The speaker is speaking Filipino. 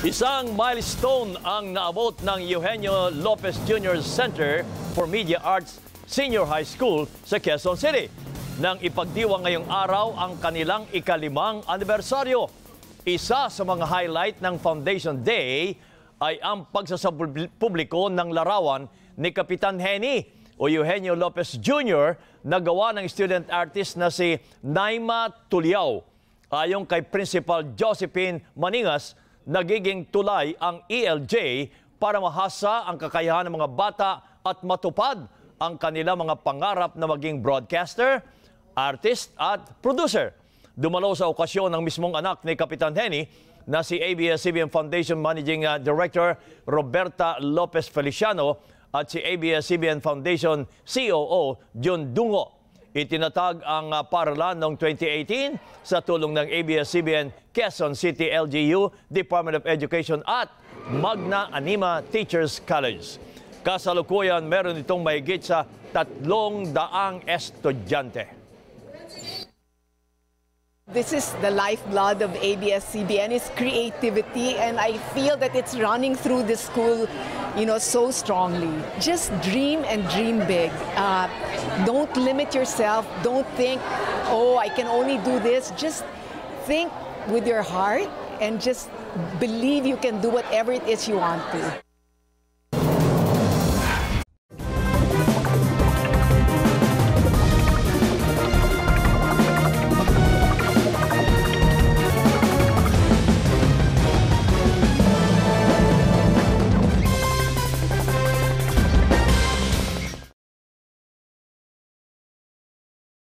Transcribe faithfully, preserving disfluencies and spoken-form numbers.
Isang milestone ang naabot ng Eugenio Lopez Junior Center for Media Arts Senior High School sa Quezon City nang ipagdiwang ngayong araw ang kanilang ikalimang anibersaryo. Isa sa mga highlight ng Foundation Day ay ang pagsasapubliko ng larawan ni Kapitan Henny o Eugenio Lopez Junior na gawa ng student artist na si Naima Tuliao. Ayon kay Principal Josephine Maningas, nagiging tulay ang E L J para mahasa ang kakayahan ng mga bata at matupad ang kanilang mga pangarap na maging broadcaster, artist at producer. Dumalo sa okasyon ng mismong anak ni Kapitan Henny na si A B S C B N Foundation Managing Director Roberta Lopez Feliciano at si A B S C B N Foundation C O O John Dungo. Itinatag ang uh, paralan noong twenty eighteen sa tulong ng A B S C B N Quezon City L G U, Department of Education at Magna Anima Teachers College. Kasalukuyan, meron itong mahigit sa tatlong daang estudyante. This is the lifeblood of A B S C B N, is creativity, and I feel that it's running through the school, you know, so strongly. Just dream and dream big. Uh, don't limit yourself. Don't think, oh, I can only do this. Just think with your heart and just believe you can do whatever it is you want to.